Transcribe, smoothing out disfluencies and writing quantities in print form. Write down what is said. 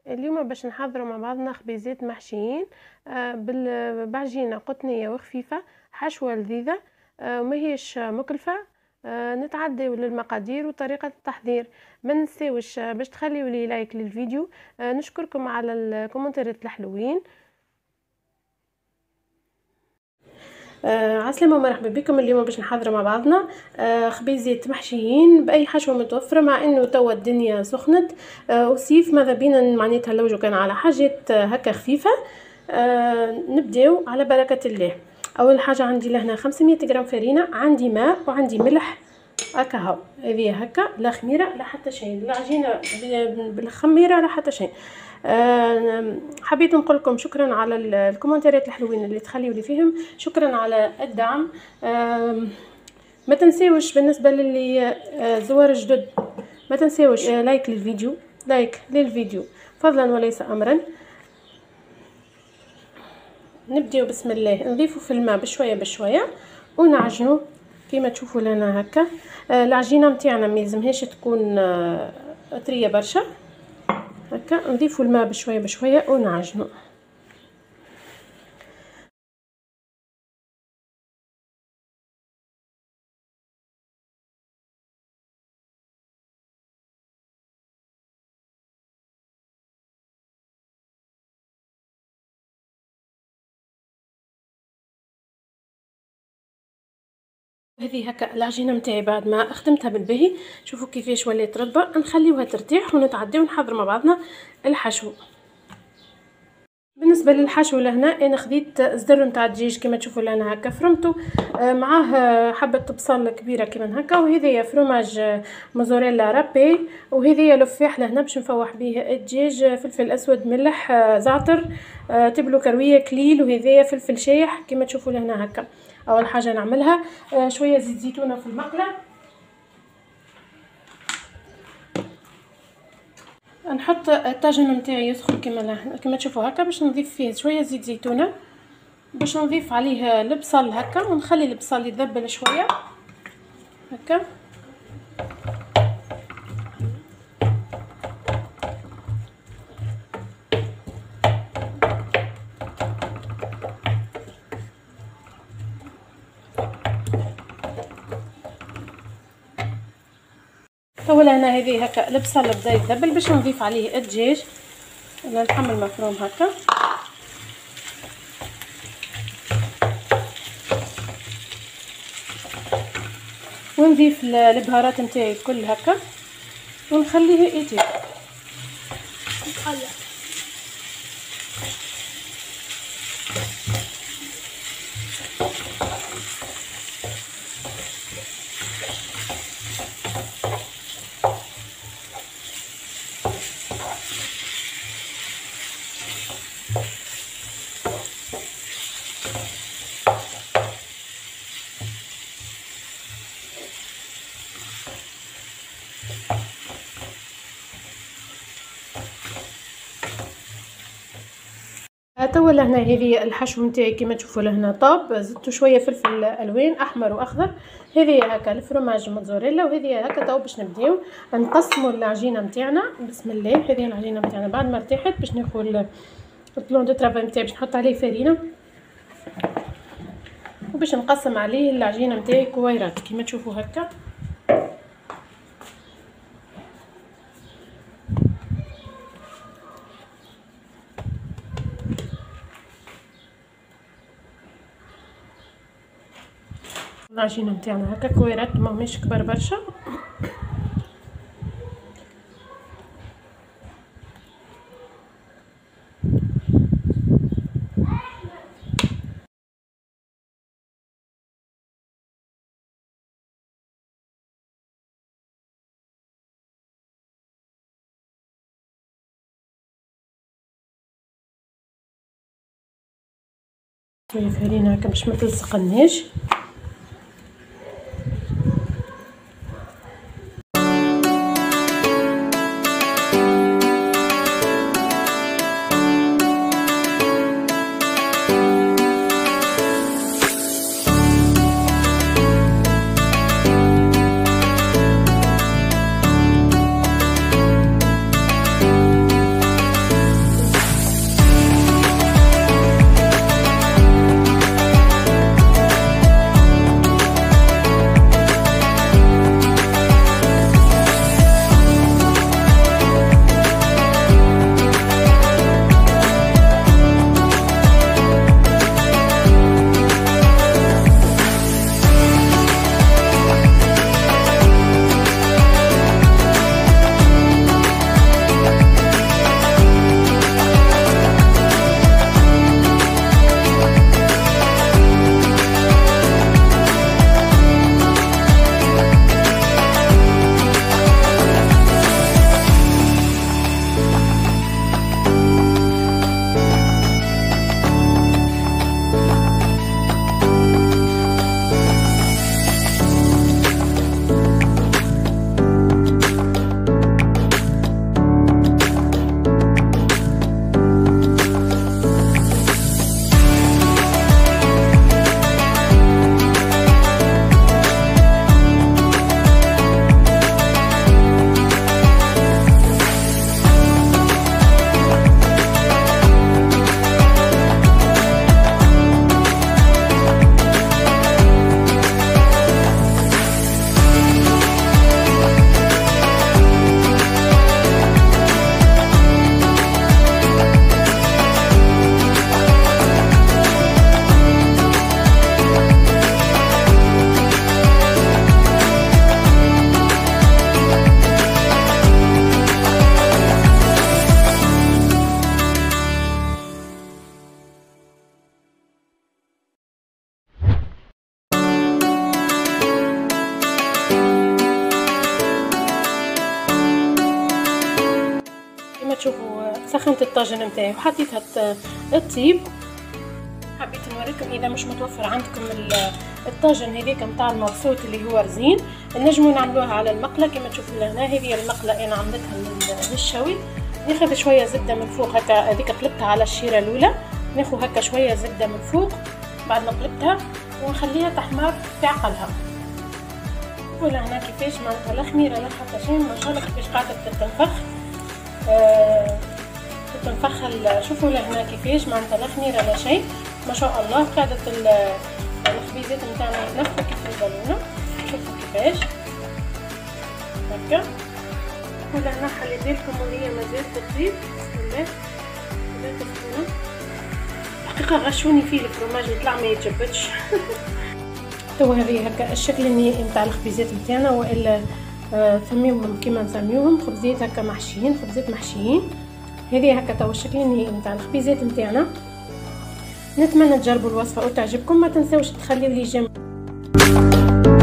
اليوم باش نحضروا مع بعضنا خبيزات محشيين بعجينه قطنيه وخفيفه، حشوه لذيذه وما هيش مكلفه. نتعداو للمقادير وطريقه التحضير. ما ننساوش باش تخليوا لي لايك للفيديو. نشكركم على الكومنتات الحلوين. عسلامة ومرحبا بكم. اليوم باش نحضر مع بعضنا خبيزات محشيين باي حشوه متوفره، مع انه توا الدنيا سخنت وصيف، ماذا بينا معناتها لو كان على حاجات هكا خفيفه. نبداو على بركه الله. اول حاجه عندي لهنا 500 غرام فرينه، عندي ماء وعندي ملح هكا. هاو هذه هكا لا خميره لا حتى شيء، العجينه بالخميره لا حتى شيء. حبيت نقول لكم شكرا على الكومنتات الحلوين اللي تخليوا لي فيهم، شكرا على الدعم. ما تنساوش بالنسبه للي زوار جدد، ما تنساوش لايك للفيديو فضلا وليس امرا. نبداو بسم الله، نضيفوا في الماء بشويه ونعجنوا كيما تشوفوا لنا هكا. العجينه نتاعنا ما يلزمهاش تكون طريه برشا هكا. نضيفوا الماء بشويه ونعجنوا. هذه هكا العجينه نتاعي بعد ما خدمتها بالبهي، شوفوا كيفاش ولات رطبه. نخليوها ترتاح ونتعداو نحضر مع بعضنا الحشو. بالنسبه للحشو لهنا انا خديت صدر نتاع الدجاج كما تشوفوا لنا هكا، فرمته معاه حبه بصل كبيره كيما هكا، وهذه فروماج موزاريلا رابي، وهذه لفاح لهنا باش نفوح به الدجاج، فلفل اسود ملح زعتر تبلو كرويه كليل، وهذه فلفل شايح كما تشوفوا لهنا هكا. اول حاجه نعملها شويه زيت زيتونه في المقله، نحط الطاجن نتاعي يسخن كما تشوفوا هكا، باش نضيف فيه شويه زيت زيتونه، باش نضيف عليه البصل هكا، ونخلي البصل يذبل شويه هكا. اولا انا هذه هكا البصل بدا يذبل، باش نضيف عليه الدجاج اللحم المفروم هكا، ونضيف البهارات نتاعي الكل هكا، ونخليه يطيب. توا لهنا هذه الحشو نتاعي كما تشوفوا لهنا طاب، زدت شويه فلفل الوان احمر واخضر، هذه هكا الفرماج موزاريلا، وهذه هكا. تو باش نبداو نقسموا العجينه نتاعنا. بسم الله. هذه العجينه نتاعنا بعد ما ارتاحت باش ناخذ البلون دو طرافاي نتاعي، باش نحط عليه فرينه، وباش نقسم عليه العجينه نتاعي كويرات كما تشوفوا هكا. العجينه نتاعنا هكا كويرات، ماهمش كبار برشا. شويه فرينه هكا باش ما تلصقناش. سخنت الطاجن نتاعي وحطيتها تطيب. حبيت نوريكم اذا مش متوفر عندكم الطاجن هذيك نتاع المبسوط اللي هو رزين، نجموا نعملوها على المقله كما تشوفوا لهنا. هذه المقله انا عملتها للشوي. ناخذ شويه زبده من فوق هكا، هذيك قلبتها على الشيره الاولى، ناخذ هكا شويه زبده من فوق بعد ما قلبتها ونخليها تحمر في عقلها. شوفوا لهنا كيفاش معناتها لا خميره لا حتى شيء، ما شاء الله كيفاش قاعده تتنفخ تتنفخ. شوفوا لهنا كيفاش معناتها لا خميره لا شيء، ما شاء الله. قاعده الخبيزات نتاعنا يتنفخوا كيف البالونه. شوفوا كيفاش هكا. ولهنا خليت لكم وهي مازال تطيب. بسم الله مازال تسخنه. الحقيقه غشوني فيه الفرماج يطلع ما يتجبدش. توا هذه هكا الشكل النهائي نتاع الخبيزات نتاعنا، والا سميوهم كيما نسميوهم، خبزات هكا محشيين، خبزات محشيين. هذه هكا توا الشكل النهائي نتاع الخبيزات نتاعنا. نتمنى تجربوا الوصفه وتعجبكم. ما تنساوش تخليوا لي جيم.